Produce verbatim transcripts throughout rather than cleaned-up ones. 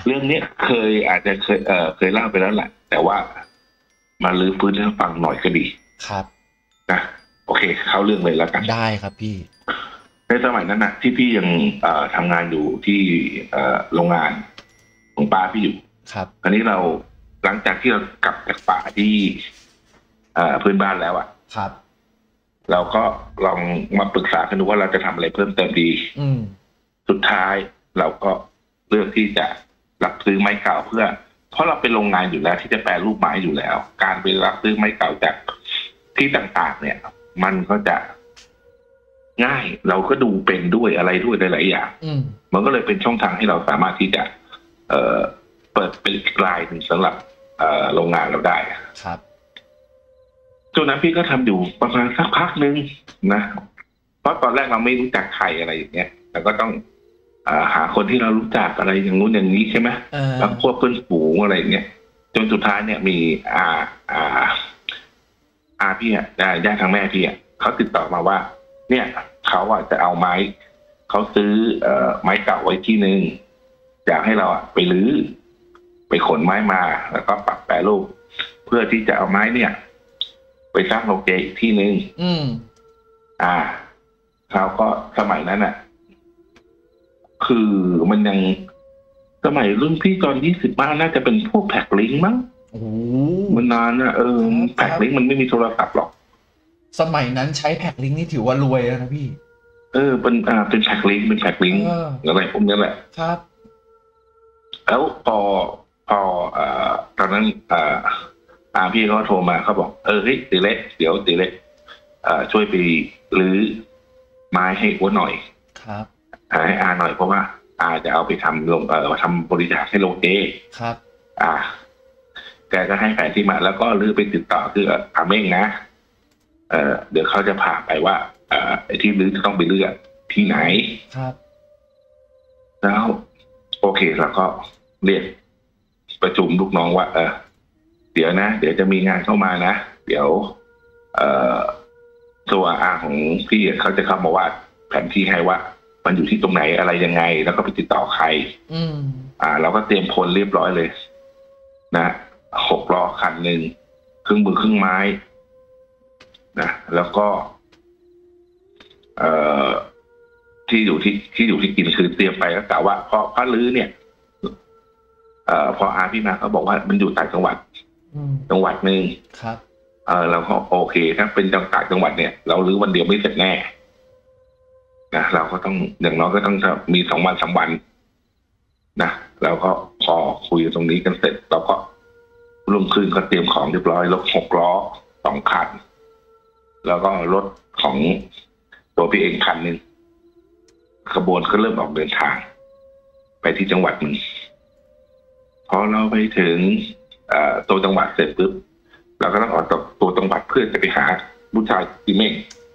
เรื่องนี้เคยอาจจะเคยเอ่อเคยเล่าไปแล้วแหละแต่ว่ามาลื้อฟื้นให้ฟังหน่อยก็ดีครับนะโอเคเข้าเรื่องเลยแล้วกันได้ครับพี่ในสมัยนั้นนะที่พี่ยังเอ่อทำงานอยู่ที่เอ่อโรงงานของป้าพี่อยู่ครับคราวนี้เราหลังจากที่เรากลับจากป่าที่เอ่อพื้นบ้านแล้วอ่ะครับเราก็ลองมาปรึกษากันดูว่าเราจะทำอะไรเพิ่มเติมดีอืมสุดท้ายเราก็เลือกที่จะรับซื้อไม้เก่าเพื่อเพราะเราเป็นโรงงานอยู่แล้วที่จะแปรรูปไม้อยู่แล้วการไปรับซื้อไม้เก่าจากที่ต่างๆเนี่ยมันก็จะง่ายเราก็ดูเป็นด้วยอะไรด้วยหลายๆอย่างมันก็เลยเป็นช่องทางให้เราสามารถที่จะเอ่อเปิดเป็นอีกรายหนึ่งสำหรับเอ่อโรงงานเราได้ครับช่วงนั้นพี่ก็ทำอยู่ประมาณสักพักนึงนะเพราะตอนแรกเราไม่รู้จักใครอะไรอย่างเงี้ยเราก็ต้องหาคนที่เรารู้จักอะไรอย่างนู้นอย่างนี้ใช่ไหมแล้วพวกเพื่อนฝูงอะไรอย่างเงี้ยจนสุดท้ายเนี่ยมีอาอาอาพี่อ่ะญาติทางแม่พี่อ่ะเขาติดต่อมาว่าเนี่ยเขาอ่ะจะเอาไม้เขาซื้อเอ่อไม้เก่าไว้ที่นึงอยากให้เราอ่ะไปรื้อไปขนไม้มาแล้วก็ปรับแปรรูปเพื่อที่จะเอาไม้เนี่ยไปสร้างโรงเจอีกที่นึงอืมอ่าเขาก็สมัยนั้นอ่ะคือมันยังสมัยรุ่นพี่ตอนยี่สิบบ้านน่าจะเป็นพวกแพ็คลิงก์มั้งโอ้มันนานนะเออแพ็คลิงก์มันไม่มีโทรศัพท์หรอกสมัยนั้นใช้แพ็คลิงก์นี่ถือว่ารวยแล้วนะพี่เออเป็นอ่าเป็นแพ็คลิงก์เป็นแพ็คลิงก์อะไรพวกนี้แหละครับแล้วพอพออ่าตอนนั้นอ่าอาพี่เขาโทรมาเขาบอกเออเฮ้ยตีเล็กเดี๋ยวตีเล็กอ่าช่วยไปรื้อไม้ให้อ้วนหน่อยครับให้อาหน่อยเพราะว่าอาจะเอาไปทำลงเอ่อทำบริจาคให้โรงเจครับอ่าแกก็ให้แผนที่มาแล้วก็ลื้อไปติดต่อคืออาเม้งนะเอ่อเดี๋ยวเขาจะพาไปว่าเอ่อไอ้ที่ลื้อจะต้องไปเลือกที่ไหนครับแล้วโอเคแล้วก็เรียกประชุมลูกน้องว่าเออเดี๋ยวนะเดี๋ยวจะมีงานเข้ามานะเดี๋ยวเอ่อตัวอาของพี่เขาจะเข้ามาวาดแผนที่ให้ว่ามันอยู่ที่ตรงไหนอะไรยังไงแล้วก็ไปติดต่อใครอืมอ่าเราก็เตรียมพลเรียบร้อยเลยนะหกล้อคันหนึ่งครึ่งมือครึ่งไม้นะแล้วก็เอ่อที่อยู่ที่ที่อยู่ที่กินคือเตรียมไปแล้วกล่าวว่าพอพระลื้อเนี่ยเอ่อพออาพี่มาเขาบอกว่ามันอยู่ต่างจังหวัดจังหวัดหนึ่งครับเออเราก็โอเคถ้าเป็นจังหวัดจังหวัดเนี่ยเราลื้อวันเดียวไม่เสร็จแน่นะเราก็ต้องอย่างน้อยก็ต้องมีสองวันสามวันนะเราก็พอคุยตรงนี้กันเสร็จเราก็รุ่งขึ้นก็เตรียมของเรียบร้อยรถหกล้อสองคันแล้วก็รถของตัวพี่เองคันหนึ่งขบวนก็เริ่มออกเดินทางไปที่จังหวัดหนึ่งพอเราไปถึงตัวจังหวัดเสร็จปุ๊บเราก็ต้องออกจากตัวจังหวัดเพื่อจะไปหาผู้ชายที่เม่ง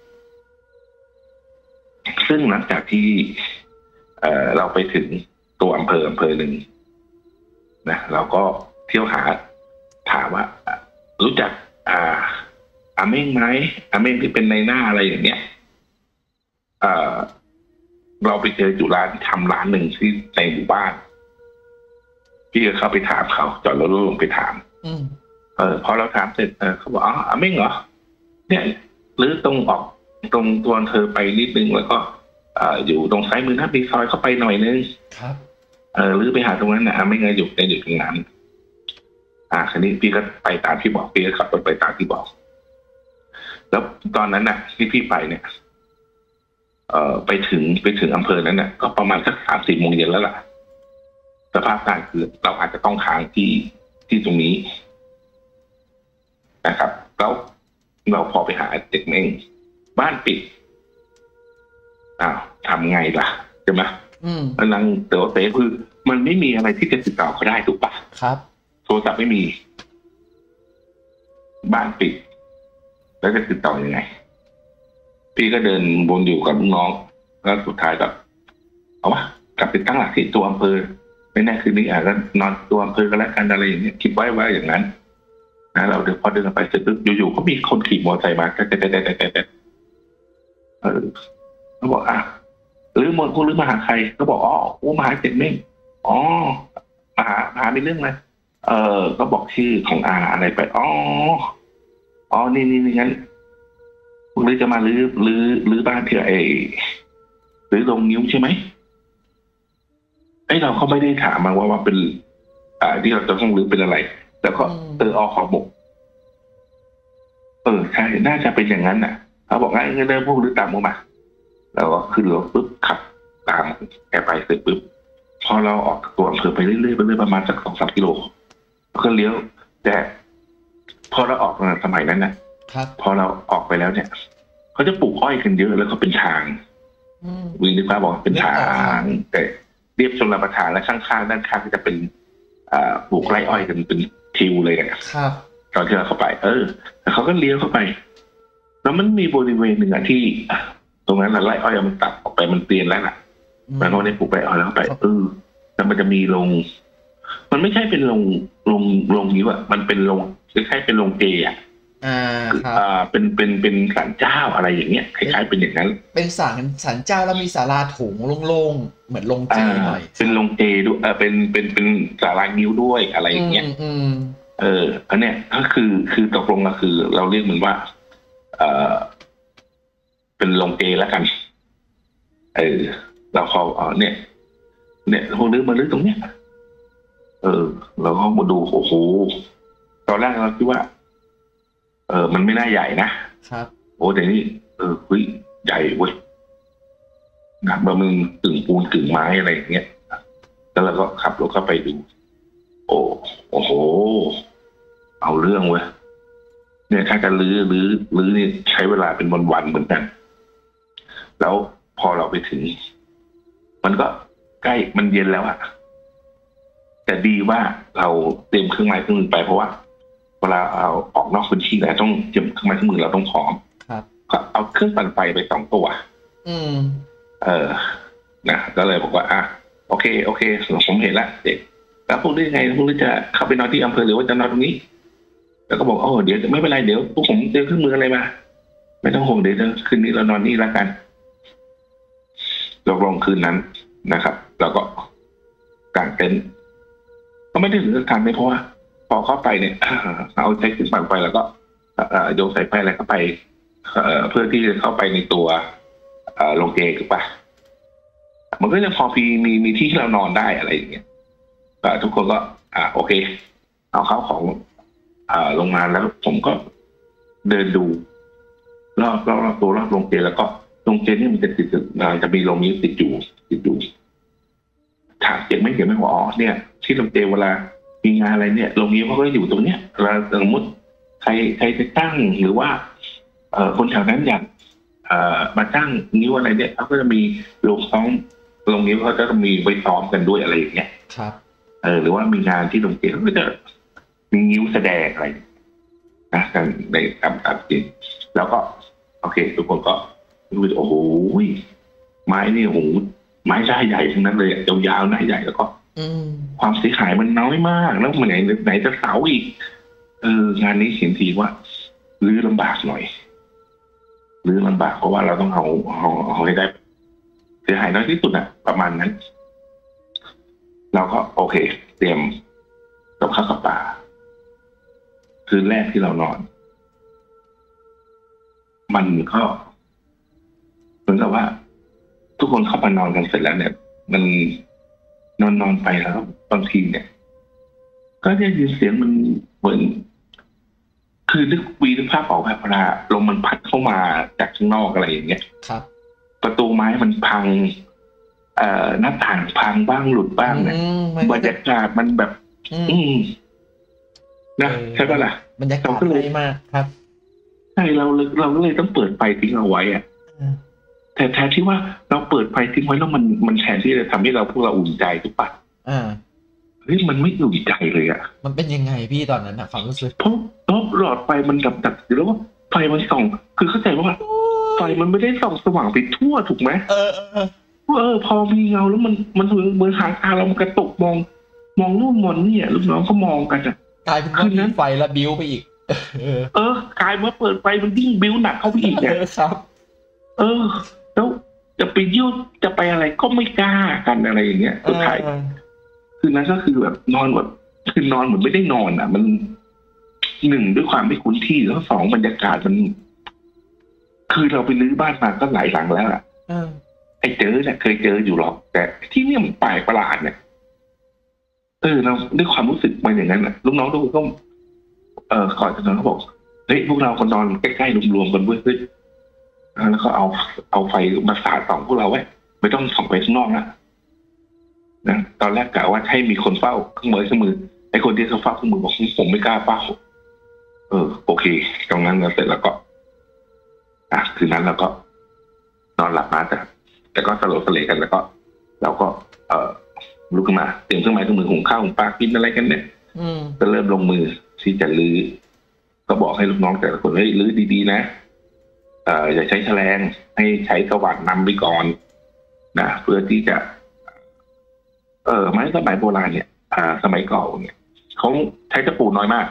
ซึ่งหลังจากที่เอ่อเราไปถึงตัวอำเภออำเภอหนึ่งนะเราก็เที่ยวหาถามว่ารู้จักอ่าอาเม้งไหมอาเม้งที่เป็นในหน้าอะไรอย่างเงี้ยเอ่อเราไปเจออยู่ร้านทำร้านหนึ่งที่ในหมู่บ้านพี่ก็เข้าไปถามเขาจอดรถลงไปถามเออพอเราถามเสร็จเออเขาบอกอ๋ออาเม้งเหรอเนี่ยหรือตรงออกตรงตัวเธอไปนิดนึงแล้วก็อ่าอยู่ตรงซ้ายมือถ้ามีซอยเข้าไปหน่อยนึงครับเออหรือไปหาตรงนั้นนะไม่งั้นอยู่ในอยู่ตรงนั้นอ่าคันนี้พี่ก็ไปตามที่บอกพี่ก็ขับรถไปตามที่บอกแล้วตอนนั้นน่ะที่พี่ไปเนี่ยเอ่อไปถึงไปถึงอำเภอนั้นน่ะก็ประมาณสักสามสี่โมงเย็นแล้วล่ะสภาพการคือเราอาจจะต้องค้างที่ที่ตรงนี้นะครับแล้วเราพอไปหาเด็กเองบ้านปิดอ้าวทำไงล่ะใช่ไหมกำลังเต๋อเต๋คือมันไม่มีอะไรที่จะติดต่อเขาได้ถูกปะครับโทรศัพท์ไม่มีบ้านปิดแล้วจะติดต่อยังไงพี่ก็เดินวนอยู่กับลูกน้องแล้วสุดท้ายก็เอาวะกลับไปตั้งหลักที่ตัวอำเภอไม่แน่คืนนี้อาจจะนอนตัวอำเภอกันแล้วกันอะไรอย่างเงี้ยคิดไว้ว่าอย่างนั้นนะเราเดินพอเดินไปเสร็จปุ๊บอยู่ๆก็มีคนขี่มอเตอร์ไซค์มาแต่แต่แต่แต่แต่เออเขาบอกอ่ะหรือมนคุณหรือมาหาใครก็บอกอ๋อโอ้มาหาเจ็ดเม่งอ๋อมาหาหามีเรื่องไหมเออก็บอกชื่อของอาอะไรไปอ๋ออ๋อนี่นี่นี่งั้นพวกนี้จะมาลื้อลื้อลื้อบ้านเถอะไอ้หรือลงนิ้วใช่ไหมไอ้เราก็ไม่ได้ถามมาว่าว่าเป็น อ่าที่เราจะต้องรื้อเป็นอะไรแล้วก็เออออกขอบอกเออใช่น่าจะเป็นอย่างนั้นน่ะเขาบอกงั้นเดินพวกรื้อตามมาแล้วก็ขึ้นรถปุ๊บขับตามแกไปเสร็จปุ๊บพอเราออกตัวอำเภอไปเรื่อยๆไปเรื่อยประมาณสักสองสามกิโลก็เลี้ยวแต่พอเราออกสมัยนั้นนะครับพอเราออกไปแล้วเนี่ยเขาจะปลูกอ้อยกันเยอะแล้วก็เป็นทางวิ่งนึกว่าบอกเป็นทางแต่เรียบชลประทานและข้างๆด้านข้างก็จะเป็นปลูกไร่อ้อยกันเป็นทิวเลยนะครับตอนที่เราเข้าไป เออแต่เขาก็เลี้ยวเข้าไปแล้วมันมีบริเวณหนึ่งอะที่ตรงนั้นไร่อ้อยมันตัดออกไปมันเตียนแล้วน่ะมันก็ได้ปลูกไร่อ้อยแล้วไปเออแล้วมันจะมีโรงมันไม่ใช่เป็นโรงโรงโรงนี้อะมันเป็นโรงคล้ายๆเป็นโรงเจอะอ่าอ่าเป็นเป็นเป็นศาลเจ้าอะไรอย่างเงี้ยคล้ายๆเป็นอย่างนั้นเป็นศาลศาลเจ้าแล้วมีศาลาถุงโล่งๆเหมือนโรงเจหน่อยเป็นโรงเจด้วยเออเป็นเป็นเป็นศาลานิ้วด้วยอะไรอย่างเงี้ยเอออันเนี้ยก็คือคือตกลงก็คือ เราเรียกมันว่าเออเป็นโรงเจแล้วกันเออเราพอเออเนี่ยเนี่ยพวกนึกมาลึกตรงเนี้ยเออเราก็มาดูโอ้โหตอนแรกเราคิดว่าเออมันไม่น่าใหญ่นะครับโอ้แต่นี่เออเฮ้ยใหญ่เว้ยนะบะมึงกึ่งปูนกึ่งไม้อะไรอย่างเงี้ยแล้วเราก็ขับรถเข้าไปดูโอ้โอ้โหเอาเรื่องเว้ยเนี่ยถ้าจะลื้อลื้อลื้อนี่ใช้เวลาเป็นวันๆเหมือนกันแล้วพอเราไปถึงมันก็ใกล้มันเย็นแล้วอะแต่ดีว่าเราเตรียมเครื่องไม้เครื่องมือไปเพราะว่าเวลาเอาออกนอกพื้นที่แล้วต้องเตรียมเครื่องไม้เครื่องมือเราต้องพร้อมก็เอาเครื่องปั่นไฟไปสองตัวอืมเออนะก็เลยบอกว่าอ่ะโอเคโอเคผมเห็นแล้วเด็กแล้วพวกนี้ไงพวกนี้จะเข้าไปนอนที่อำเภอหรือว่าจะนอนตรงนี้แล้วก็บอกโอ้เดี๋ยวไม่เป็นไรเดี๋ยวพวกผมเตรียมเครื่องมืออะไรมาไม่ต้องห่วงเดี๋ยวคืนนี้เรานอนนี่แล้วกันตกลงคืนนั้นนะครับแล้วก็กางเต็นท์ก็ไม่ได้ถึงกับการไม่เพราะว่าพอเข้าไปเนี่ยเอาใช้ขึ้นฝั่งไปแล้วก็โยงสายไฟอะไรเข้าไปเพื่อที่จะเข้าไปในตัวโรงเจถูกปะมันก็จะพอมีมีมีที่ที่เรานอนได้อะไรอย่างเงี้ยทุกคนก็อ่าโอเคเอาเข้าของอ่าลงมาแล้วผมก็เดินดูรอบรอบตัวรอบโรงเจแล้วก็โรงเจนี่มันจะติดจะมีโรงนี้ติดอยู่ติดอยู่ถามเก่งไม่เก่งไม่พออ๋อเนี่ยที่โรงเจเวลามีงานอะไรเนี่ยโรงนี้เขาก็อยู่ตรงเนี้ยเราสมมติใครใครจะตั้งหรือว่าเอ่อคนแถวนั้นอยากเอ่อมาตั้งนิ้วอะไรเนี่ยเขาก็จะมีโรงซ้อมโรงนิ้วเขาจะมีไว้ซ้อมกันด้วยอะไรอย่างเงี้ยครับเออหรือว่ามีงานที่โรงเจเขาก็จะมีนิ้วแสดงอะไรนะกันในตามตามจริงแล้วก็โอเคทุกคนก็ดูโอ้โหไม้นี่โอ้โหไม้ได้ใหญ่ทั้งนั้นเลยยาวๆหน้าใหญ่แล้วก็ความเสียหายมันน้อยมากแล้วมันไหนไหนจะเสาอีกเอองานนี้เห็นทีว่ารื้อลำบากหน่อยรื้อลำบากเพราะว่าเราต้องเอาเอาเอาให้ได้เสียหายน้อยที่สุดอะประมาณนั้นเราก็โอเคเตรียมกับข้าวกับปลาคืนแรกที่เรานอนมันก็เหมือนกับว่าทุกคนเข้ามานอนกันเสร็จแล้วเนี่ยมันนอนนอนไปแล้วบางทีเนี่ยก็ได้ยินเสียงมันเหมือนคือนึกวีนึกภาพออกแบบเวลาลมมันพัดเข้ามาจากข้างนอกอะไรอย่างเงี้ยครับประตูไม้มันพังเอ่อหน้าต่างพังบ้างหลุดบ้างเนี่ยบรรยากาศมันแบบอืมนะใช่ปะล่ะบรรยากาศดีมากครับใช่เราเราก็เลยต้องเปิดไฟทิ้งเอาไว้อ่ะแต่แทนที่ว่าเราเปิดไฟทิ้งไว้แล้วมันมันแทนที่จะทำให้เราพวกเราอุ่นใจถูกปะอ่าเฮ้ยมันไม่อุ่นใจเลยอ่ะมันเป็นยังไงพี่ตอนนั้นอะความรู้สึกเพราะเพราะหลอดไฟมันดับดับอยู่แล้วว่าไฟมันส่องคือเข้าใจว่าไฟมันไม่ได้ส่องสว่างไปทั่วถูกไหมเออเออเออพอมีเงาแล้วมันมันเหมือนหางตาเรามันกระตุกมองมองนู่นมองนี่ลูกน้องเขามองกันอ่ะกลายเป็นว่ามีไฟละบิ้วไปอีกเออกลายว่าเปิดไฟมันยิ่งบิ้วหนักเข้าไปอีกเนี่ยครับเออแล้วจะไปยิ้วจะไปอะไรก็ไม่กล้ากันอะไรอย่างเงี้ยสุดท้ายคืนนั้นก็คือแบบนอนแบบคือนอนเหมือนไม่ได้นอนอ่ะ มันหนึ่งด้วยความไม่คุ้นที่แล้วสองบรรยากาศมัน คือเราไปรื้อบ้านมาก็หลายหลังแล้วอ่ะเออไอ้เจอเนี่ยเคยเจออยู่หรอกแต่ที่เนี่ยมันแปลกประหลาดเนี่ยเออเราด้วยความรู้สึกมันอย่างนั้นแหละลูกน้องทุกคนก็เออก่อนจะนอนเขาบอกเฮ้ยพวกเราคนนอนใกล้ๆรวมๆกันเว้ยเฮ้ยแล้วก็เอาเอาไฟมาสาดส่องพวกเราไว้ไม่ต้องส่องไปข้างนอกนะนะตอนแรกกะว่าให้มีคนเฝ้าเครื่องมือเครื่องมือไอ้คนที่เขาเฝ้าเครื่องมือบอกผมไม่กล้าเฝ้าเออโอเคตรงนั้นแล้วเสร็จแล้วก็อ่ะคืนนั้นเราก็นอนหลับมาแต่แต่ก็สลบสเลกันแล้วก็เราก็เอ่อลุกขึ้นมาเตรียมเครื่องไม้เครื่องมือหุงข้าวหุงปลากินอะไรกันเนี่ยก็เริ่มลงมือที่จะลื้อก็บอกให้ลูกน้องแต่ละคนเฮ้ยลื้อดีๆนะเอ่ออย่าใช้แฉลงให้ใช้สว่านนำไปก่อนนะเพื่อที่จะเออไม้สมัยโบราณเนี่ยอ่าสมัยก่อนเนี่ยเขาใช้ตะปูน้อยมาก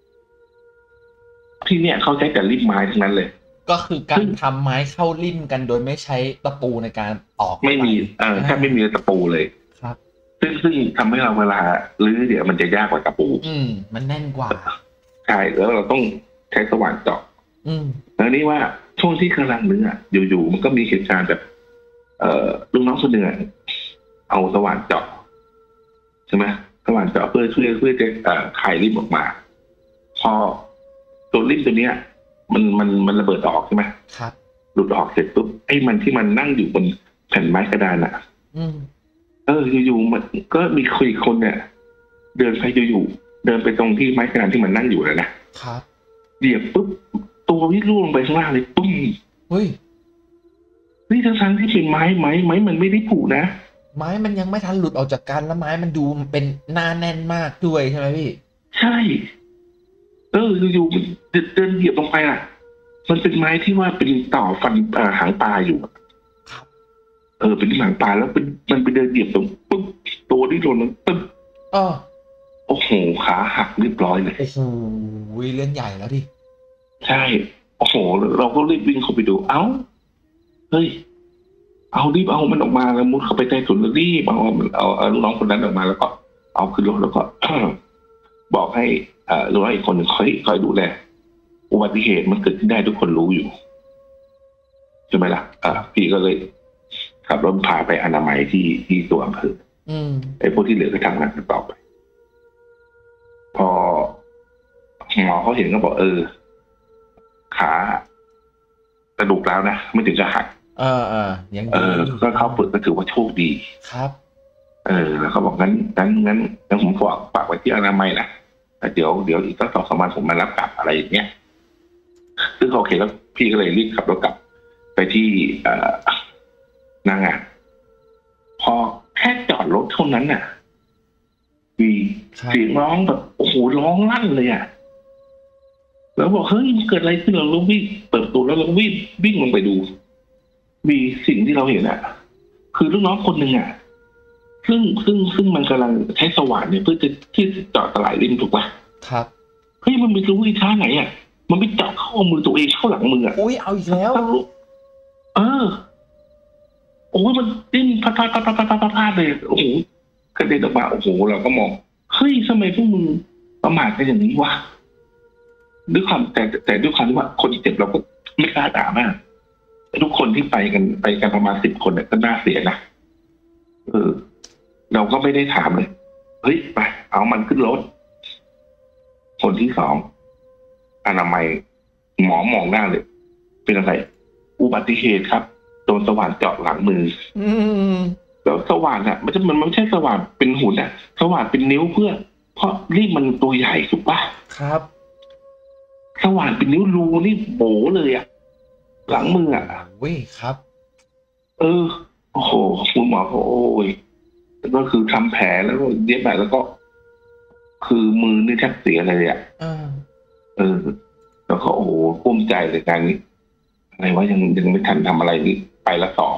ที่เนี่ยเขาใช้แต่ริมไม้ทั้งนั้นเลยก็คือการทำไม้เข้าริมกันโดยไม่ใช้ตะปูในการออกไม่มีเออแทบไม่มีตะปูเลยครับซึ่งซึ่งทำให้เราเวลาลื้อเดี๋ยวมันจะยากกว่าตะปูอืมมันแน่นกว่าใช่แล้วเราต้องใช้สว่านเจาะอืมแล้วนี่ว่าช่วงที่กำลังลื้ออยู่ๆมันก็มีเหตุการณ์แบบเอ่อลูกน้องคนหนึ่งเอาสว่านเจาะใช่ไหมสว่านเจาะเพื่อเพื่อเพื่อจะเอ่อคลายริมออกมาพอตัวริมตัวเนี้ยมันมันมันระเบิดออกใช่ไหมครับหลุดออกเสร็จปุ๊บไอ้มันที่มันนั่งอยู่บนแผ่นไม้กระดานอ่ะอืมเอออยู่ๆมันก็มีคุยคนเนี่ยเดินไปอยู่ๆเดินไปตรงที่ไม้กระดานที่มันนั่งอยู่แล้วนะครับเหยียบปุ๊บตัววิ่งล่วงลงไปข้างล่างเลยปุ้งเฮ้ยนี่ทั้งๆที่เป็นไม้ไม้ไม้มันไม่ได้ผุนะไม้มันยังไม่ทันหลุดออกจากกันแล้วไม้มันดูเป็นหน้าแน่นมากด้วยใช่ไหมพี่ใช่เอออยู่ๆเดินเหยียบลงไปอ่ะมันเป็นไม้ที่ว่าเป็นต่อฟันหางปลาอยู่ครับเออเป็นหางปลาแล้วเป็นมันไปเดินเหยียบตรงปุ๊บตัวที่โดนมันตึ๊บอ๋อโอ้โหขาหักเรียบร้อยเลยโอ้โหเรื่องใหญ่แล้วดิใช่โอ้โหเราก็รีบวิ่งเข้าไปดูเอ้าเฮ้ยเอารีบเอามันออกมาแล้วมุดเข้าไปใต้ถุนแล้วรีบเอาเอาเอาลูกน้องคนนั้นออกมาแล้วก็เอาขึ้นรถแล้วก็บอกให้อ่าลูกน้องอีกคนหนึ่งคอยคอยดูแลอุบัติเหตุมันเกิดขึ้นได้ทุกคนรู้อยู่ใช่ไหมล่ะอ่าพี่ก็เลยขับรถพาไปอนามัยที่ที่ตัวอำเภอไอ้พวกที่เหลือก็ทำงานกันต่อไปพอหมอเขาเห็นก็บอกเออขากระดูกแล้วนะไม่ถึงจะหักเออเออยังเออก็เขาฝึกก็ถือว่าโชคดีครับเออแล้วเขาบอกงั้นงั้นงั้นงั้นผมฝากฝากไว้ที่อนามัยนะเดี๋ยวเดี๋ยวอีกสักสองสามวันผมมารับกลับอะไรอย่างเงี้ยซึ่งโอเคแล้วพี่ก็เลยรีบขับรถกลับไปที่เอ่อหน้างานพอแค่จอดรถเท่านั้นน่ะมีเสียงร้องแบบโอ้โหร้องลั่นเลยอ่ะแล้วบอกเฮ้ยมันเกิดอะไรขึ้นเราเราวิ่งเปิดประตูแล้วเราวิ่งวิ่งลงไปดูมีสิ่งที่เราเห็นอ่ะคือลูกน้องคนหนึ่งอ่ะซึ่งซึ่งซึ่งมันกำลังใช้สว่านเนี่ยเพื่อจะที่จะเจาะตะไลริมถูกป่ะครับเฮ้ยมันมีรู้วิธีไหนอ่ะมันไปเจาะเข้ามือตัวเองเข้าหลังมืออ่ะอุ้ยเอาอีกแล้วเออโอ้ยมันดิ้นพัดพัดพัดพัดพัดพัดพัดเลยโอ้โหกระเด็นออกมาโอ้โหเราก็มองเฮ้ยทำไมพวกมึงประมาทกันอย่างนี้วะด้วยความแต่แต่ด้วยความที่ว่าคนที่เจ็บเราก็ไม่กล้าด่ามากทุกคนที่ไปกันไปกันประมาณสิบคนเนี่ยก็น่าเสียนะเออเราก็ไม่ได้ถามเลยเฮ้ยไปเอามันขึ้นรถคนที่สองอนามัยหมอมองหน้าเลยเป็นอะไรอุบัติเหตุครับโดนสว่านเจาะหลังมือแล้วสว่านอ่ะมันจะมันไม่ใช่สว่านเป็นหุ่นอ่ะสว่านเป็นนิ้วเพื่อเพราะรีบมันตัวใหญ่ถูกป่ะครับสว่านเป็นนิ้วรูนี่โบเลยอ่ะหลังมืออ่ะเว้ยครับเออโอ้โหคุณหมอเขาโอ้ยก็คือทำแผลแล้วก็เย็บแบบแล้วก็คือมือนี่แทบเสียเลยอ่ะเออแล้วก็โอ้โหภูมิใจเลยการนี้อะไรว่ายังยังไม่ทันทำอะไรนี่ไปละสอง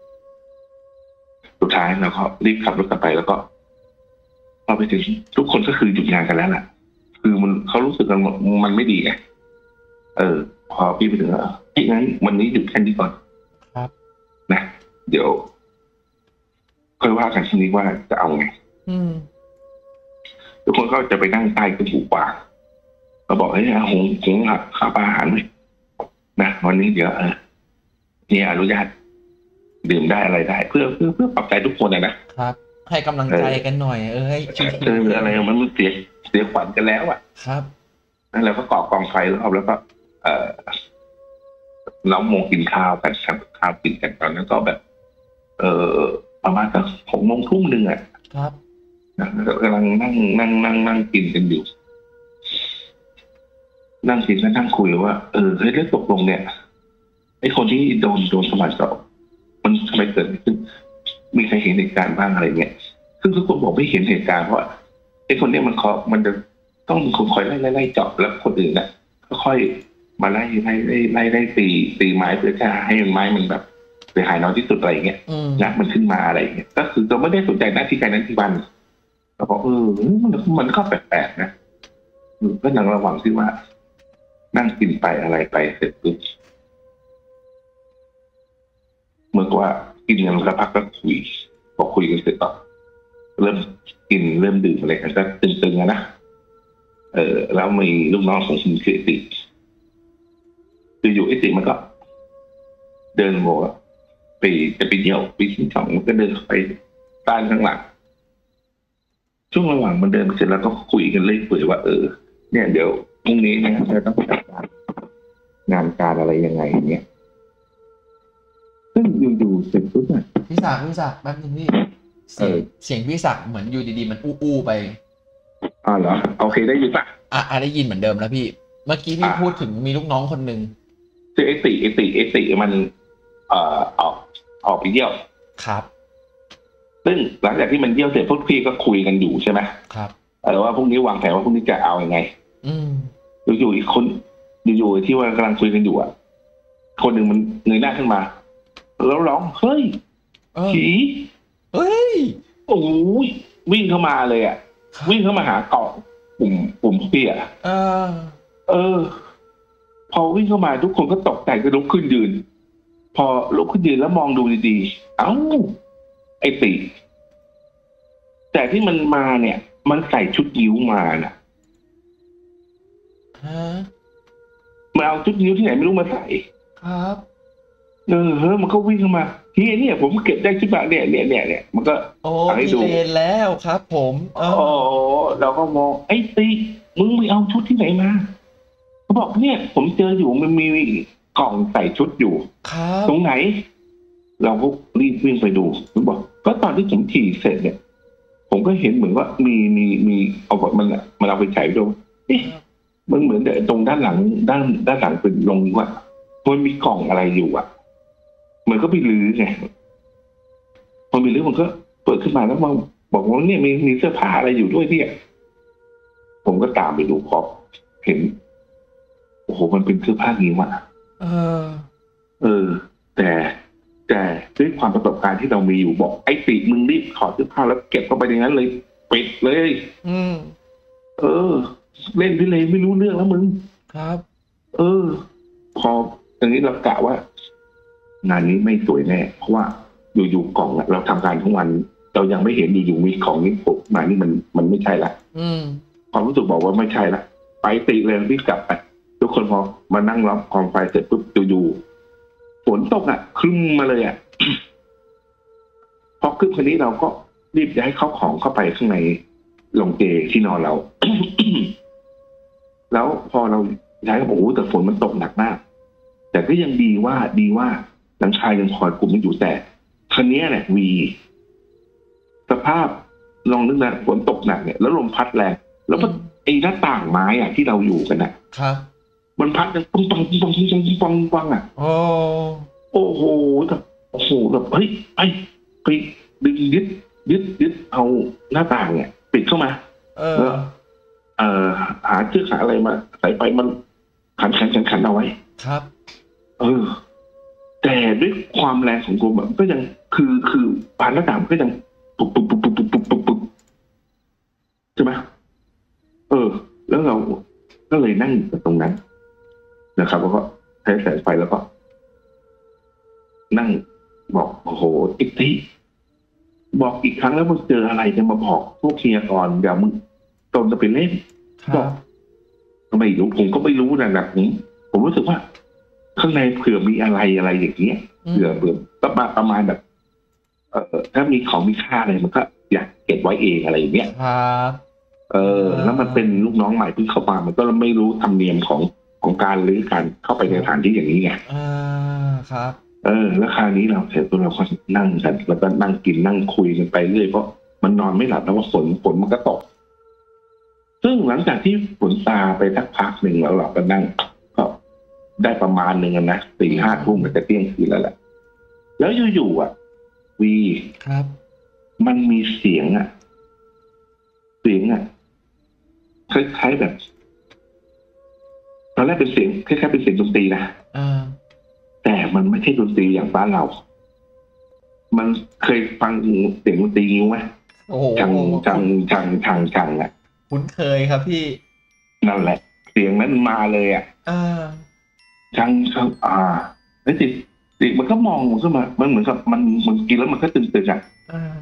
สุดท้ายเราก็รีบขับรถกลับไปแล้วก็พอไปถึงทุกคนก็คือหยุดงานกันแล้วแหละคือมันเขารู้สึกกันมันไม่ดีไงเออพอพี่ไปถึงแล้วที่งั้นวันนี้หยุดแค่นี้ก่อนครับนะเดี๋ยวค่อยว่ากันทีนี้ว่าจะเอาไงทุกคนก็จะไปนั่งใต้กระถูกกวางเราบอกเฮ้ยหงหงหักข้าวอาหารไหมนะวันนี้เดี๋ยวเออเนี่ยอนุญาตดื่มได้อะไรได้ เพื่อเพื่อเพื่อปรับใจทุกคนนะครับให้กำลังใจกันหน่อยเอ้ยชิวเอออะไรมันเสียเสียขวัญกันแล้วอ่ะๆครับนั่นเราก็ก่อกองไฟรอบแล้วก็ เออเราโมงกินข้าวกันทำข้าวกินกันตอนนั้นก็แบบ เออประมาณสักหกโมงทุ่มหนึ่งอ่ะครับนะกำลังนั่งนั่งนั่งนั่งกินกันอยู่ นั่งกินแล้วนั่งคุยว่าเออเฮ้ยแล้วตกลงเนี่ยไอ้คนที่โดนโดนสมัครสอบมันทำไมเกิดขึ้นมีใครเห็นเหตุการณ์บ้างอะไรเงี้ยซึ่งทุกคนบอกไม่เห็นเหตุการณ์เพราะไอ้คนเนี้ยมันคอมันจะต้องมีคนคอยไล่ไล่ไล่เจาะแล้วคนอื่นน่ะค่อยๆมาไล่ไล่ไล่ไล่ไล่ตีตีไม้เพื่อจะให้ไม้มันแบบเสียหายน้อยที่สุดอะไรเงี้ยงัดมันขึ้นมาอะไรเงี้ยก็คือเราไม่ได้สนใจหน้าที่การนั้นที่วันเราบอกเออมันมันก็แปลกๆนะก็ยังระวังที่ว่านั่งกินไปอะไรไปเสร็จปุ๊บเมื่อว่ากินกันสักพักก็คุยพอคุยกันเสร็จก็เริ่มกินเริ่มดื่มอะไรกันก็ตึงๆนะเออแล้วมีลูกน้องของคุณคือไอติคืออยู่ไอติมันก็ เดินโมไปจะไปเดี่ยวไปชิ้นสองมันก็เดินไปใต้ข้างหลังช่วงระหว่างมันเดินไปเสร็จแล้วก็คุยกันเล่ยเปื่อยว่าเออเนี่ยเดี๋ยวพรุ่งนี้นะจะต้องจัดการงานการอะไรยังไงเนี้ยซึ่งอยู่ๆเสร็จปุ๊บอ่ะพี่ศักดิ์พี่ศักดิ์แป๊บนึงพี่เสียงเสียงพี่ศักดิ์เหมือนอยู่ดีๆมันอู้ๆไปอ่าเหรอโอเคได้ยินป่ะอ่ะได้ยินเหมือนเดิมแล้วพี่เมื่อกี้พี่พูดถึงมีลูกน้องคนหนึ่งคือไอติไอติไอติมันเอ่อออกออกไปเยี่ยวครับซึ่งหลังจากที่มันเยี่ยวเสร็จพวกพี่ก็คุยกันอยู่ใช่ไหมครับเออว่าพรุ่งนี้วางแผนว่าพรุ่งนี้จะเอายังไงอืมอยู่ๆอีกคนอยู่ๆที่ว่ากำลังคุยกันอยู่อ่ะคนหนึ่งมันเงยหน้าขึ้นมาแล้วร้องเฮ้ยผีเฮ้ยโอ้ยวิ่งเข้ามาเลยอ่ะวิ่งเข้ามาหาเกาะปุ่มปุ่มพี่อ่ะเออเออพอวิ่งเข้ามาทุกคนก็ตกใจก็ลุกขึ้นยืนพอลุกขึ้นยืนแล้วมองดูดีๆเอ้าไอ้ติแต่ที่มันมาเนี่ยมันใส่ชุดยิ้วมาน่ะฮะมันเอาชุดยิ้วที่ไหนไม่รู้มาใส่ครับเออเฮ้ยมันก็วิ่งเข้ามาเฮียเนี่ยผมเก็บได้ชุดแบบเนี่ยเนี่ยเนี่ยเนี่ยมันก็โอ้ให้ดูเห็นแล้วครับผมโอ้เราก็มองไอ้ติมึงไปเอาชุดที่ไหนมาเขาบอกเนี่ยผมเจออยู่มันมีกล่องใส่ชุดอยู่ตรงไหนเราก็รีบวิ่งไปดูผมบอกก็ตอนที่ผมขี่เสร็จเนี่ยผมก็เห็นเหมือนว่ามีมีมีเอามันมันเอาไปใส่ดูเอ๊ะมันเหมือนเดี๋ยวตรงด้านหลังด้านด้านหลังเป็นลงว่ามันมีกล่องอะไรอยู่อ่ะมันก็ไปลื้อไงพอไปลื้อมันก็เปิดขึ้นมาแล้วมาบอกว่าเนี่ยมีมีเสื้อผ้าอะไรอยู่ด้วยเนี่ยผมก็ตามไปดูพอเห็นโอ้โหมันเป็นเสื้อผ้านี้ว่ะเออเออแต่แต่ด้วยความประสบการณ์ที่เรามีอยู่บอกไอ้ติมึงรีบถอดเสื้อผ้าแล้วเก็บเข้าไปอย่างนั้นเลยปิดเลยอืมเออเล่นพี่เลยไม่รู้เรื่องแล้วมึงครับเออพออย่างนี้เรากะว่างานนี้ไม่สวยแน่เพราะว่าอยู่ๆกล่องเราทำงานทั้งวันเรายังไม่เห็นอยู่ๆมีของนี้ปุ๊บมานี่มันมันไม่ใช่ละอืมความรู้สึกบอกว่าไม่ใช่ละไปติเลยรีบกลับไปทุกคนพอมานั่งรับกองไฟเสร็จปุ๊บอยู่ๆฝนตกอ่ะครึ้มมาเลยอ่ะ พอขึ้นคนนี้เราก็รีบย้ายเข้าของเข้าไปข้างในลงเจที่นอนเรา แล้วพอเราย้ายก็บอกโอ้แต่ฝนมันตกหนักมากแต่ก็ยังดีว่าดีว่าหลังคายังพอกลุ่มมันอยู่แต่คันนี้แหละวีสภาพลองนึกนะฝนตกหนักเนี่ยแล้วลมพัดแรงแล้วก็ไอ้หน้าต่างไม้อ่ะที่เราอยู่กันนะครับมันพัดดังปุ้งปังปุ้งปังปุ้งปังปุ้งปังปังอ่ะโอ้โอ้โหแบบโอ้โหแบบเฮ้ยไปไปดึงยึดยึดยึดเอาหน้าต่างเนี่ยปิดเข้ามาเออเอ่อหาเชือกหาอะไรมาใส่ไปมันขันขันขันขันเอาไว้ครับเออแต่ด้วยความแรงของลมแบบก็ยังคือคือผ่านหน้าต่างก็ยังปุ๊บปุ๊บปุ๊บปุ๊บปุ๊บปุ๊บปุ๊บปุ๊บใช่ไหมเออแล้วเราก็เลยนั่งอยู่ตรงนั้นนะครับแล้วก็ใช้แสงไฟแล้วก็นั่งบอกโอ้โหอีกทีบอกอีกครั้งแล้วมึงเจออะไรจะมาบอกพวกเฮียก่อนเดี๋ยวมึงตนจะไปเล่นครับไม่รู้ผมก็ไม่รู้นะแบบนี้ผมรู้สึกว่าข้างในเผื่อมีอะไรอะไรอย่างเงี้ยเผื่อเผื่อประมาณประมาณแบบ เออถ้ามีของมีค่าอะไรมันก็อยากเก็บไว้เองอะไรอย่างเงี้ยครับเออ แล้วมันเป็นลูกน้องใหม่เพิ่งเข้ามามันก็ไม่รู้ธรรมเนียมของของการหรือการเข้าไปในสถานที่อย่างนี้ไงอ่าครับเออ แล้วคราวนี้เราเสร็จตัวเราก็นั่งกันแล้วก็นั่งกินนั่งคุยกันไปเรื่อยเพราะมันนอนไม่หลับแล้วว่าฝนฝนมันก็ตก ซึ่งหลังจากที่ฝนตาไปสักพักหนึ่งแล้วเราก็นั่งก็ได้ประมาณหนึ่งนะสี่ห้าทุ่มมันจะเที่ยงคืนแล้วแหละแล้วอยู่ๆอ่ะ วีครับมันมีเสียงอ่ะ เสียงอ่ะคล้ายๆแบบตอนแรกเป็นเสียงคล้ายๆเป็นเสียงดนตรีนะอ่าแต่มันไม่ใช่ดนตรีอย่างบ้านเรา มันเคยฟังเสียงดนตรีงิ้วไหมโอ้โหจังจังจังจังจังอ่ะคุ้นเคยครับพี่นั่นแหละ เสียงนั้นมาเลยอ่ะอ่าจังจังอ่าแล้วสิสิมันก็มองมันขึ้นมา มันเหมือนกับมันมันกินแล้วมันก็ตึงๆอ่ะอ่า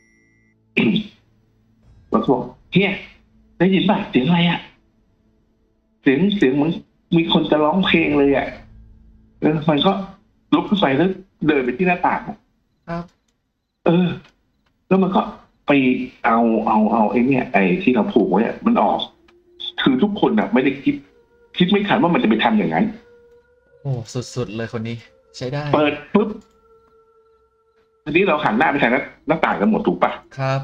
มันก็บอกเฮียได้ยินป่ะเสียงอะไรอ่ะ เสียงเสียงเหมือนมีคนจะร้องเพลงเลยอ่ะแล้วมันก็ลุกขึ้นไปแล้วเดินไปที่หน้าต่างครับเออ แล้วมันก็ไปเอาเอาเอาไอ้เนี่ยไอ้ที่เราผูกไว้อะมันออก คือทุกคนอ่ะ ไม่ได้คิด คิดไม่ทันว่ามันจะไปทำอย่างนั้นโอ้สุดๆเลยคนนี้ ใช้ได้เปิดปุ๊บทีนี้เราหันหน้าไปทางหน้าต่างกันหมดถูกปะครับ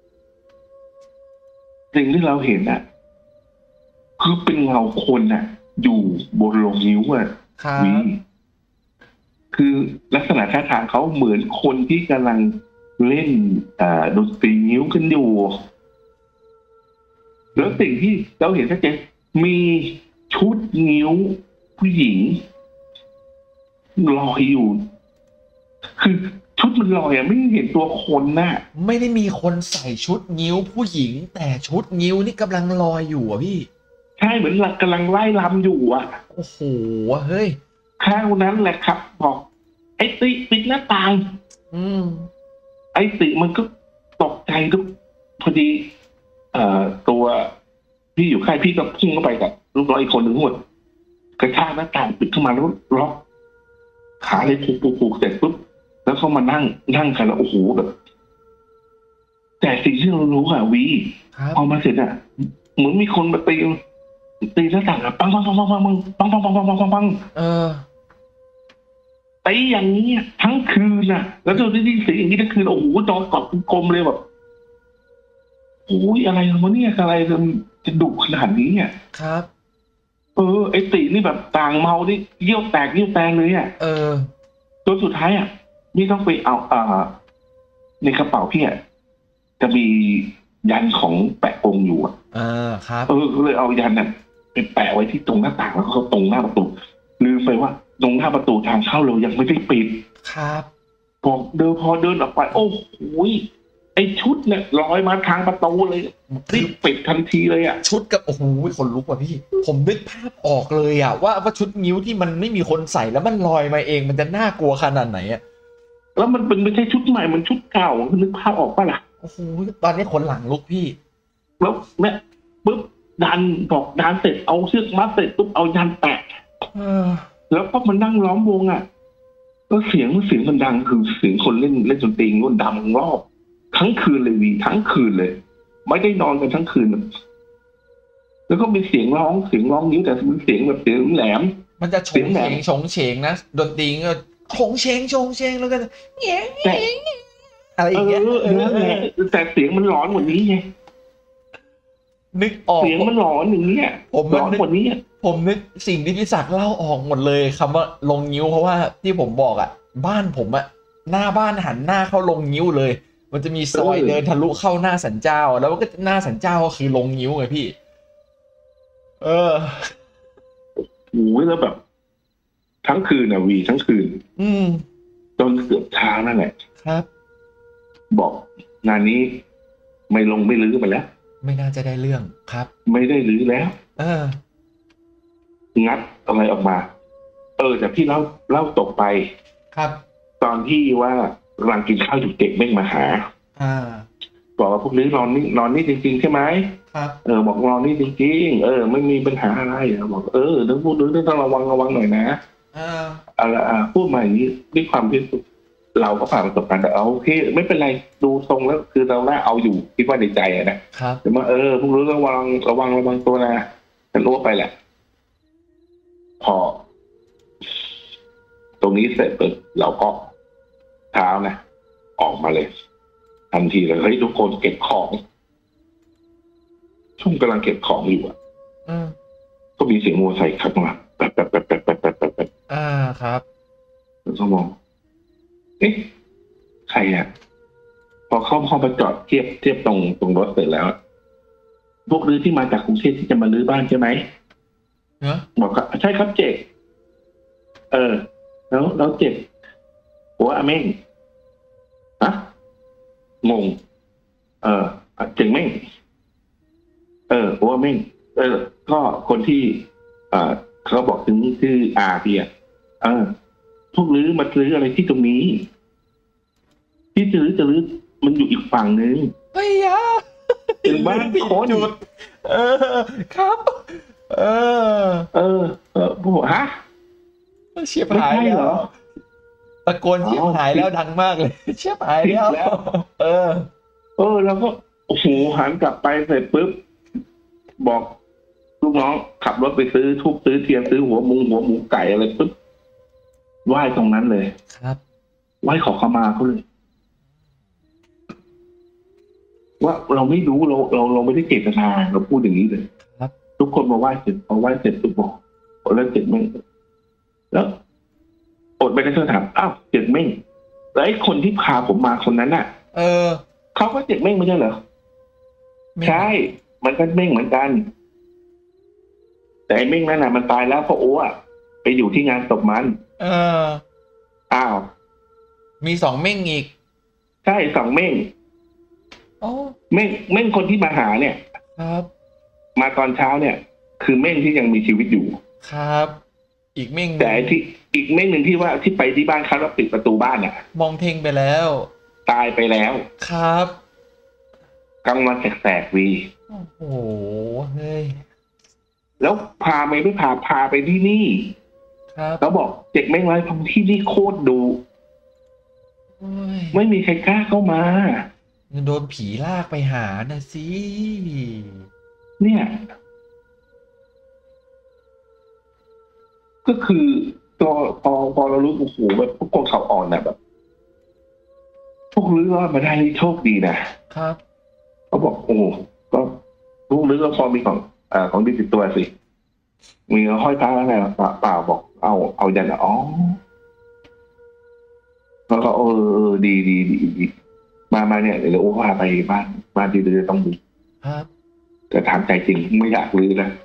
สิ่งที่เราเห็นอ่ะ คือเป็นเงาคนอ่ะ อยู่บนโลงนิ้วอ่ะครับวีคือลักษณะท่าทางเขาเหมือนคนที่กำลังเล่นอ่าดนตรีนิ้วกันอยู่ แล้วสิ่งที่เราเห็นชัดเจนมีชุดนิ้วผู้หญิงลอยอยู่ คือชุดมันลอยอ่ะไม่เห็นตัวคนน่ะไม่ได้มีคนใส่ชุดงิ้วผู้หญิง แต่ชุดงิ้วนี่กำลังลอยอยู่อ่ะพี่ใช่เหมือนกำลังไล่ลำอยู่อ่ะโอ้โหเฮ้ยข้าวนั้นแหละครับบอกไอ้ติปิดหน้าต่างอืมไอ้ติมันก็ตกใจทุกพอดี เอ่อตัวพี่อยู่ค่ายพี่ก็พุ่งเข้าไปกับลูกน้องอีกคนหนึ่งหมดกระชากหน้าต่างปิดเข้ามาแล้วล็อกขาเลยผูกผูกผูกเสร็จปุ๊บแล้วเขามานั่งนั่งกันแล้วโอ้โหแบบ แต่สิ่งที่เรารู้อะวีครับพอมาเสร็จอะเหมือนมีคนมาตีตีหน้าต่างอะปังปังปังปังปังปังปังปังปังปังปังปังเออตีอย่างนี้อะทั้งคืนอะแล้วเราได้ยินเสียงอย่างนี้ทั้งคืนโอ้โหนอนกอดกลมเลยแบบโอ้ยอะไรวะเนี่ยอะไรจะดุขนาดนี้เนี่ยครับเออไอ้ตินี่แบบต่างเมานี่เยี่ยวแตกเยี่ยวแตงเลยอ่ะเออจนสุดท้ายอ่ะนี่ต้องไปเอาอ่าในกระเป๋าพี่อ่ะจะมียันของแปะกงอยู่อ่ะเออครับเออก็เลยเอายันน่ะไปแปะไว้ที่ตรงหน้าต่างแล้วก็ตรงหน้าประตูลืมไปว่าตรงหน้าประตูทางเข้าเรายังไม่ได้ปิดครับพอเดินพอเดินออกไป โอ้โหไอ้ชุดเนี่ยลอยมาทางประตูเลยรีบปิดทันทีเลยอ่ะชุดกับโอ้โหขนลุกว่ะพี่ ผมนึกภาพออกเลยอ่ะว่าว่าชุดงิ้วที่มันไม่มีคนใส่แล้วมันลอยมาเองมันจะน่ากลัวขนาดไหนอ่ะแล้วมันเป็นไม่ใช่ชุดใหม่มันชุดเก่านึกภาพออกปะล่ะโอ้โหตอนนี้ขนหลังลุกพี่แล้วเนี่ยปุ๊บดันบอกดันเสร็จเอาเชือกมัดเสร็จปุ๊บเอายันแปะเออแล้วก็มันนั่งล้อมวงอ่ะแล้วเสียงเสียงมันดังคือเสียงคนเล่นเล่นดนตรีงนดังรอบทั้งคืนเลยวีทั้งคืนเลย ไม่ได้นอนกันทั้งคืนแล้วก็มีเสียงร้องเสียงร้องนิ้วแต่เป็นเสียงแบบเสียงแหลมมันจะชงเฉงชงเฉงนะดนตรีก็ชงเฉงชงเฉงแล้วก็เงี้ยแต่อะไรอเอย่างเงี้ยอเออนั่นแหละแต่เสียงมันหลอนกว่านี้ไงนึกออกเสียงมันหลอนอย่างนี้ยผมหลมันอนนึกกว่านี้ผมนึกสิ่งที่พี่ศักดิ์เล่าออกหมดเลยคำว่าลงงิ้วเพราะว่าที่ผมบอกอ่ะ บ้านผมอ่ะหน้าบ้านหันหน้าเข้าลงงิ้วเลย มันจะมีซอยเดินทะลุเข้าหน้าสันเจ้า แล้วก็หน้าสันเจ้าก็คือลงงิ้วไงพี่ เออโอ้ยแล้วแบบ ทั้งคืนอะวีทั้งคืนอืมจนเกือบเช้านั่นแหละครับบอกงานนี้ไม่ลงไม่ลื้อมาแล้วไม่น่าจะได้เรื่องครับไม่ได้ลื้อแล้วเอองัดอะไรออกมา เออแต่พี่เล่าเล่าตกไปครับตอนที่ว่ากำลังกินข้าวอยู่เด็กแม่งมาหาอ่าบอกว่าพวกนี้นอนนี่นอนนี่จริงๆใช่ไหมครับเออบอกนอนนี่จริงๆเออไม่มีปัญหาอะไรบอกเออต้องพูดด้วยต้องระวังระวังหน่อยนะอ่าอะไรอ่ะพูดมาอย่างนี้ด้วยความที่เราก็ผ่านประสบการณ์แต่เอาโอเคไม่เป็นไรดูทรงแล้วคือเราหน้าเอาอยู่คิดว่าในใจนะครับแต่ว่าเออพวกนี้ระวังระวังระวังตัวนะฉันรู้ไปแหละพอตรงนี้เสร็จปุ๊บเราก็เช้านะออกมาเลยทันทีเลยเฮ้ยทุกคนเก็บของช่วงกำลังเก็บของอยู่อ่ะก็มีเสียงมอเตอร์ไซค์ขับมาแป๊บแป๊บแป๊บแป๊บแป๊บแป๊บแป๊บแป๊บอ่าครับแล้วก็มองเอ๊ะใครอ่ะพอเข้าเข้ามาจอดเทียบเทียบตรงตรงรถเสร็จแล้วพวกรื้อที่มาจากกรุงเทพที่จะมารื้อบ้านใช่ไหมเนาะบอกว่าใช่ครับเจกเออแล้วแล้วเจกหัวอเม่งอะงงเออเจ๋งเม่งเออหัวอเม่งเออก็คนที่เออเขาบอกถึงชื่ออาพี่อ่ะเออพวกรื้อมารื้ออะไรที่ตรงนี้ที่จะรื้อจะรื้อมันอยู่อีกฝั่งนึงเฮ้ยยะเป็นบ้านคนเออครับเออเออเออพวกฮะเชียบหายแล้วตะโกนเชียบหายแล้วดังมากเลยเชียบหายแล้วเออเออแล้วก็โอ้โหหันกลับไปเสร็จปุ๊บบอกลูกน้องขับรถไปซื้อทุบซื้อเทียนซื้อหัวมุงหัวหมูไก่อะไรปุ๊บไหว้ตรงนั้นเลยครับไหว้ขอเข้ามาเขาเลยว่าเราไม่รู้เราเราเราไม่ได้เจตนาเราพูดอย่างนี้เลยครับทุกคนมาไหว้เสร็จพอไหว้เสร็จปุ๊บบอกแล้วเจ็ดเม่งแล้วอดไปได้เธอถามอ้าวเจ็ดเม่งแล้วไอ้คนที่พาผมมาคนนั้นน่ะเออเขาก็เจ็ดเม่งไม่ใช่เหรอใช่มันก็เม่งเหมือนกันแต่ไอ้เม่งนั่นน่ะมันตายแล้วเพราะโอ้อะไปอยู่ที่งานศพมันเอออ้าวมีสองเม่งอีกใช่สองเม่งอ๋อเม่งเม่งคนที่มาหาเนี่ยครับมาตอนเช้าเนี่ยคือเม่งที่ยังมีชีวิตอยู่ครับอีกเม่งแต่ที่อีกเม่งหนึ่งที่ว่าที่ไปที่บ้านเขาแล้วปิดประตูบ้านอ่ะมองเพ่งไปแล้วตายไปแล้วครับกลางวันแสกๆวีโอ้โหเฮ้ยแล้วพาไม่ไม่พาพาไปที่นี่ครับแล้วบอกเจ็กเม่งไว้ทำที่นี่โคตรดุไม่มีใครกล้าเข้ามาโดนผีลากไปหานะสิเนี่ยก็คือพอพอพอเรารู้โอ้โหแบบพวกคนเขาอ่อนนะแบบพวกลื้อรอดมาได้นี่โชคดีนะครับเขาบอกโอ้ก็พวกลื้อก็พอมีของอ่าของดีติดตัวสิมีห้อยพระอะไรเปล่าบอกเอาเอายันอ๋อแล้วก็เออดีดีดีดีมามาเนี่ยเดี๋ยวโอ้พาไปบ้านบ้านที่เราจะต้องดูครับแต่ถามใจจริงไม่อยากลื้อนะ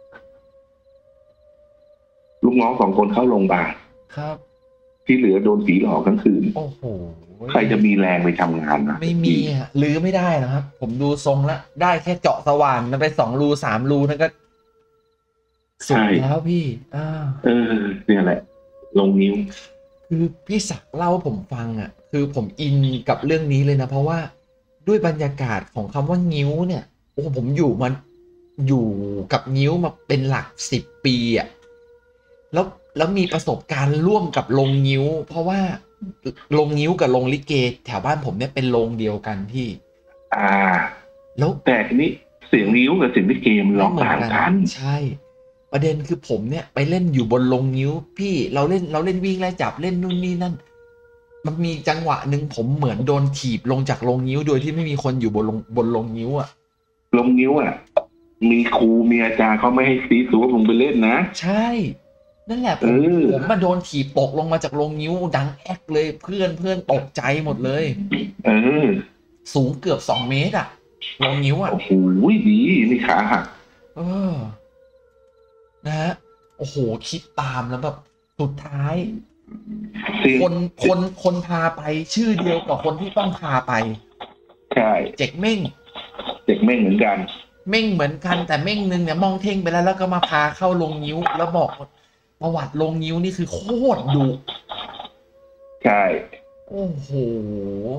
ลูกน้องสองคนเข้าโรงพยาบาลครับที่เหลือโดนผีหลอกทั้งคืนโอ้โหใครจะมีแรงไปทำงานนะไม่มีอ่ะลื้อไม่ได้นะครับผมดูทรงแล้วได้แค่เจาะสว่านมันไปสองรูสามรูนั่นก็สุดแล้วพี่อ่าเออเนี่ยแหละลงนิ้วคือพี่ศักดิ์เล่าผมฟังอ่ะคือผมอินกับเรื่องนี้เลยนะเพราะว่าด้วยบรรยากาศของคำว่างิ้วเนี่ยโอ้ผมอยู่มันอยู่กับงิ้วมาเป็นหลักสิบปีอ่ะแล้วแล้วมีประสบการณ์ร่วมกับโรงงิ้วเพราะว่าโรงงิ้วกับโรงลิเกแถวบ้านผมเนี่ยเป็นโรงเดียวกันพี่อ่าแล้วแต่ทีนี้เสียงงิ้วกับเสียงลิเกมันร้องต่างกันใช่ประเด็นคือผมเนี่ยไปเล่นอยู่บนโรงงิ้วพี่เราเล่นเราเล่นวิ่งไล่จับเล่นนู่นนี่นั่นมันมีจังหวะหนึ่งผมเหมือนโดนถีบลงจากโรงงิ้วโดยที่ไม่มีคนอยู่บนบนโรงงิ้วอ่ะโรงงิ้วอ่ะมีครูมีอาจารย์เขาไม่ให้ซีซัวลงไปเล่นนะใช่นั่นแหละผมผมมาโดนถีบตกลงมาจากโรงงิ้วดังแอ๊กเลยเพื่อนเพื่อนตกใจหมดเลยเออสูงเกือบสองเมตรอ่ะโรงงิ้วอ่ะโอ้โหดีนี่ขาหักเออนะฮะโอ้โหคิดตามแล้วแบบสุดท้ายคนคนคนพาไปชื่อเดียวกับคนที่ต้องพาไปใช่เจ็กเม่งเจ็กเม่งเหมือนกันเม่งเหมือนกันแต่เม่งนึงเนี่ยมองเท่งไปแล้วแล้วก็มาพาเข้าโรงงิ้วแล้วบอกประวัติโรงงิ้วนี่คือโคตรดุใช่โอ้โห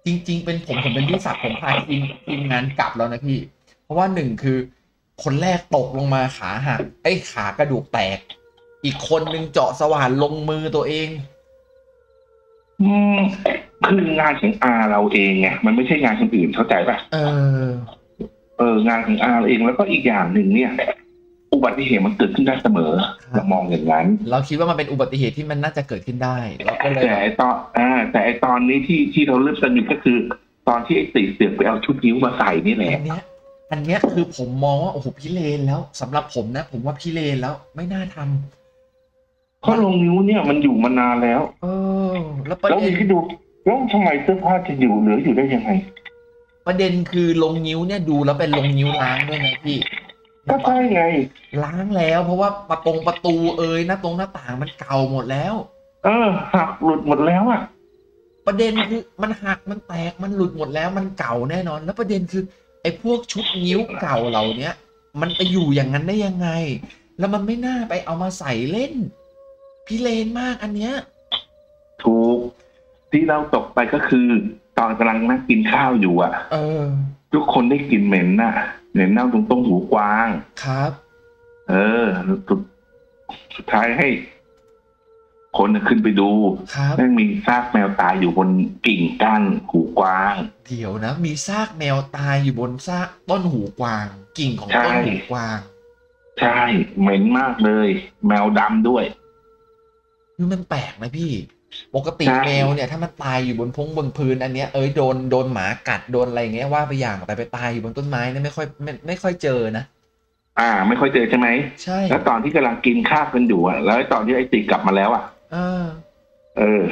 จริงๆเป็นผมผมเป็นพี่ศักดิ์ผมพาทีมทีมงานกลับแล้วนะพี่เพราะว่าหนึ่งคือคนแรกตกลงมาขาหักไอ้ขากระดูกแตกอีกคนนึงเจาะสว่านลงมือตัวเองอืมคืองานของอาเราเองไงมันไม่ใช่งานคนอื่นเข้าใจป่ะเออเอองานของอาเราเองแล้วก็อีกอย่างหนึ่งเนี่ยอุบัติเหตุมันเกิดขึ้นได้เสมอเรามองอย่างนั้นเราคิดว่ามันเป็นอุบัติเหตุที่มันน่าจะเกิดขึ้นได้เราก็เลยแต่ไอตอนอ่าแต่ไอตอนนี้ที่ที่เราเริ่มสนิทก็คือ ตอนที่ไอ้ตีเสือกไปเอาชุดนิ้วมาใส่นี่แหละอันเนี้ยอันเนี้ยคือผมมองว่าโอ้โหพี่เลนแล้วสำหรับผมนะผมว่าพี่เลนแล้วไม่น่าทำเพราะลงนิ้วเนี่ยมันอยู่มานานแล้วเออแล้วประเด็นที่ดูแล้วทำไมเสื้อผ้าจะอยู่เหลืออยู่ได้ยังไงประเด็นคือลงนิ้วเนี่ยดูแล้วเป็นลงนิ้วล้างด้วยไงพี่ก็ใช่ไงล้างแล้วเพราะว่าประตงประตูเอ่ยหน้าตรงหน้าต่างมันเก่าหมดแล้วเออหักหลุดหมดแล้วอะประเด็นคือมันหักมันแตกมันหลุดหมดแล้วมันเก่าแน่นอนแล้วประเด็นคือไอ้พวกชุดนิ้วเก่าเหล่านี้มันไปอยู่อย่างนั้นได้ยังไงแล้วมันไม่น่าไปเอามาใส่เล่นพี่เลนมากอันเนี้ยถูกที่เราตกไปก็คือตอนกำลังนั่งกินข้าวอยู่อะเออทุกคนได้กลิ่นเหม็นน่ะเหม็นเน่าตรงต้นหูกวางครับเออสุดสุดท้ายให้คนขึ้นไปดูแม่งมีซากแมวตายอยู่บนกิ่งก้านหูกวางเดี๋ยวนะมีซากแมวตายอยู่บนซากต้นหูกวางกิ่งของต้นหูกวางใช่เหม็นมากเลยแมวดำด้วยนี่มันแปลกนะพี่ปกติแมวเนี่ยถ้ามันตายอยู่บนพงบนพื้นอันเนี้ยเอ้ยโดนโดนหมากัดโดนอะไรเงี้ยว่าไปอย่างแต่ไปตายอยู่บนต้นไม้เนี่ยไม่ค่อยไม่ไม่ค่อยเจอนะอ่าไม่ค่อยเจอใช่ไหมใช่แล้วตอนที่กำลังกินข้าวกันอยู่อ่ะแล้วตอนที่ไอ้ตีกลับมาแล้วอ่ะเออเออ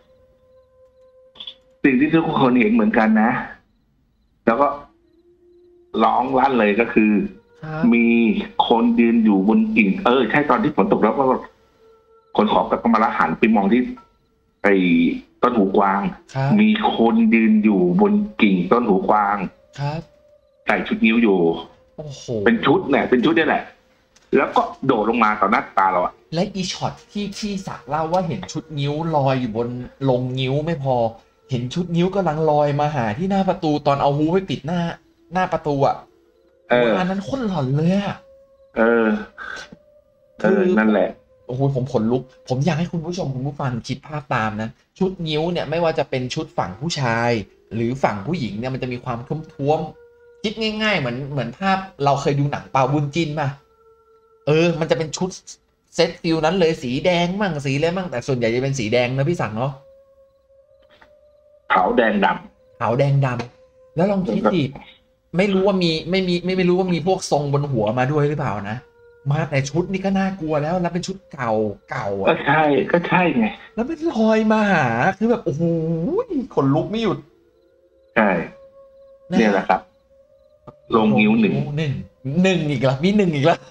สิ่งที่ทุกคนเห็นเหมือนกันนะแล้วก็ร้องลั่นเลยก็คือมีคนยืนอยู่บนกิ่งเออใช่ตอนที่ฝนตกแล้วก็คนขอกับกรรมละหันไปมองที่ไอ้ต้นหูกวางมีคนยืนอยู่บนกิ่งต้นหูกวางใส่ชุดนิ้วอยู่เป็นชุดเนี่ยเป็นชุดนี่แหละแล้วก็โดดลงมาต่อหน้าตาเราอะและอีช็อตที่ที่สักเล่าว่าเห็นชุดนิ้วลอยอยู่บนลงนิ้วไม่พอเห็นชุดนิ้วกำลังลอยมาหาที่หน้าประตูตอนเอาฮูไปปิดหน้าหน้าประตูอะเอออันนั้นคนหลอนเลยอะเออเออนั่นแหละโอ้โหผมขนลุกผมอยากให้คุณผู้ชมคุณผู้ฟังคิดภาพตามนะชุดนิ้วเนี่ยไม่ว่าจะเป็นชุดฝั่งผู้ชายหรือฝั่งผู้หญิงเนี่ยมันจะมีความท้วมๆคิดง่ายๆเหมือนเหมือนภาพเราเคยดูหนังเปาบุญจินป่ะเออมันจะเป็นชุดเซตฟิลนั้นเลยสีแดงมั่งสีอะไรมั่งแต่ส่วนใหญ่จะเป็นสีแดงนะพี่ศักดิ์เนาะขาวแดงดำขาวแดงดำแล้วลองคิดดิไม่รู้ว่ามีไม่มีไม่ไม่รู้ว่ามีพวกทรงบนหัวมาด้วยหรือเปล่านะมาแต่ชุดนี่ก็น่ากลัวแล้วแล้วเป็นชุดเก่าเก่าก็ใช่ก็ใช่ไงแล้วเป็นลอยมาหาคือแบบโอ้โหขนลุกไม่หยุดใช่เนี่ยแหละครับลงนิ้วหนึ่งหนึ่งหนึ่งอีกแล้วมีหนึ่งอีกแล้ว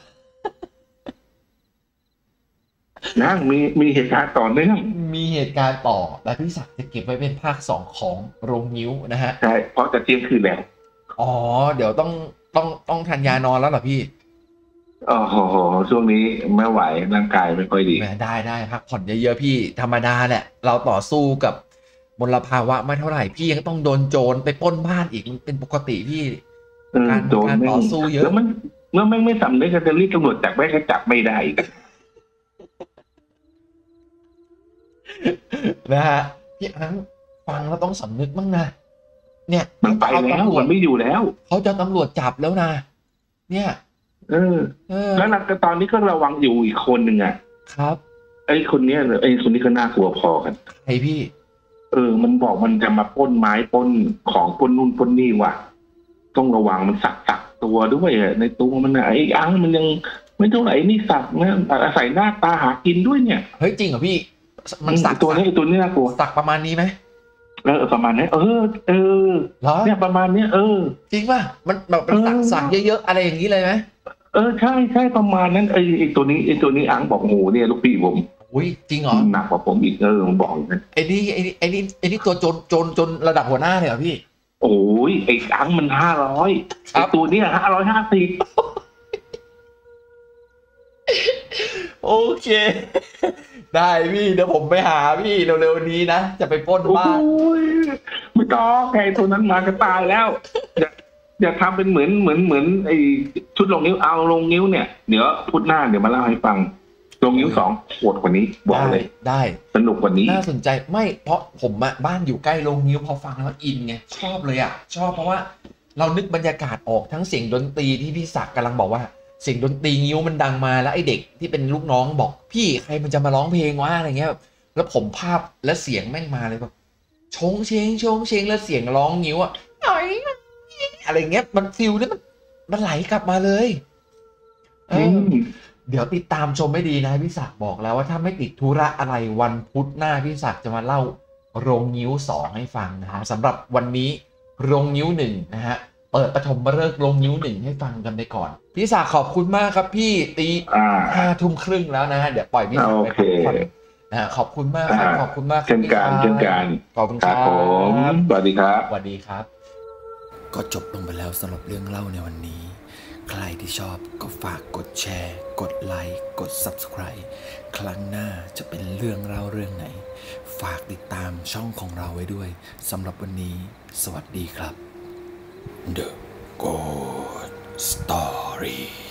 นะมีมีเหตุการณ์ต่อเนื่องมีเหตุการณ์ต่อแต่พี่ศักดิ์จะเก็บไว้เป็นภาคสองของโรงนิ้วนะฮะใช่เพราะจะเที่ยงคืนแล้วอ๋อเดี๋ยวต้องต้องต้องทานยานอนแล้วเหรอพี่โอ้โหช่วงนี้ไม่ไหวร่างกายไม่ค่อยดีได้ได้พักผ่อนเยอะๆพี่ธรรมดาแหละเราต่อสู้กับมลภาวะไม่เท่าไหร่พี่ยังต้องโดนโจรไปปล้นบ้านอีกมันเป็นปกติพี่การการต่อสู้เยอะแล้วมันเมื่อไม่ไม่สำนึกจะรีบตำรวจจับไม่ก็จับไม่ได้อีกนะฮะพี่อังฟังแล้วต้องสำนึกบ้างนะเนี่ยมันไปแล้วมันไม่อยู่แล้วเขาจะตำรวจจับแล้วนะเนี่ยเออแล้วนักตอนนี้ก็ระวังอยู่อีกคนหนึ่งอ่ะครับไอ้คนเนี้ยไอ้คนนี้ก็น่ากลัวพอกันไอ้พี่เออมันบอกมันจะมาปล้นไม้ปล้นของปล้นนู่นปล้นนี่ว่ะต้องระวังมันสักสักตัวด้วยในตัวมันไอ้อังมันยังไม่เท่าไหร่นี่สักนะอาศัยหน้าตาหากินด้วยเนี่ยเฮ้ยจริงเหรอพี่มันสักตัวนี้ตัวนี้น่ากลัวสักประมาณนี้ไหมเออประมาณนี้เออเออเนี่ยประมาณนี้เออจริงป่ะมันแบบเป็นสักสักเยอะๆอะไรอย่างนี้เลยไหมเออใช่ใช่ประมาณนั้นไอ้ไอ้ตัวนี้ไอ้ตัวนี้อังบอกโหเนี่ยลูกพี่ผมอุ้ยจริงเหรอหนักกว่าผมอีกเออผมบอกนะไอ้นี่ไอ้นี่ไอ้นี่ไอ้นี่ตัวโจนโจนจนระดับหัวหน้าเลยเหรอพี่โอ้ยไอ้อังมันห้าร้อยไอ้ตัวเนี้ยห้าร้อยห้าสิบโอเคได้พี่เดี๋ยวผมไปหาพี่เร็วๆนี้นะจะไปปล้นบ้านไม่ต้องไอ้ตัวนั้นมาก็ตายแล้วอย่าอย่าทำเป็นเหมือนเหมือนเหมือนไอ้ชุดลงนิ้วเอาลงนิ้วเนี่ยเดี๋ยวพูดหน้าเดี๋ยวมาเล่าให้ฟังลงนิ้วสองโหดกว่านี้บอกเลยได้สนุกกว่านี้น่าสนใจไม่เพราะผมอะบ้านอยู่ใกล้ลงนิ้วพอฟังแล้วอินไงชอบเลยอะชอบเพราะว่าเรานึกบรรยากาศออกทั้งเสียงดนตรีที่พี่ศักดิ์กำลังบอกว่าเสียงดนตรีงิ้วมันดังมาแล้วไอเด็กที่เป็นลูกน้องบอกพี่ใครมันจะมาร้องเพลงวะอะไรเงี้ยแบบแล้วผมภาพและเสียงแม่งมาเลยแบบชงเชงชงเชงแล้วเสียงร้องงิ้วอะอะไรเงี้ยมันฟิลนี่มันมันไหลกลับมาเลยเออเดี๋ยวติดตามชมไม่ดีนะพี่ศักดิ์บอกแล้วว่าถ้าไม่ติดธุระอะไรวันพุธหน้าพี่ศักดิ์จะมาเล่าโรงงิ้วสองให้ฟังนะฮะสำหรับวันนี้โรงงิ้วหนึ่งนะฮะเปิดปฐมฤกษ์ลงนิ้วหนึ่งให้ฟังกันไปก่อนพี่ศักดิ์ขอบคุณมากครับพี่ตีห้าทุ่มครึ่งแล้วนะฮะเดี๋ยวปล่อยพี่ศักดิ์ไปพักผ่อนนะขอบคุณมากครับขอบคุณมากเช่นกันเช่นกันขอบคุณครับผมสวัสดีครับสวัสดีครับก็จบลงไปแล้วสำหรับเรื่องเล่าในวันนี้ใครที่ชอบก็ฝากกดแชร์กดไลค์กด ซับสไครบ์ ครั้งหน้าจะเป็นเรื่องเล่าเรื่องไหนฝากติดตามช่องของเราไว้ด้วยสำหรับวันนี้สวัสดีครับThe Ghost Story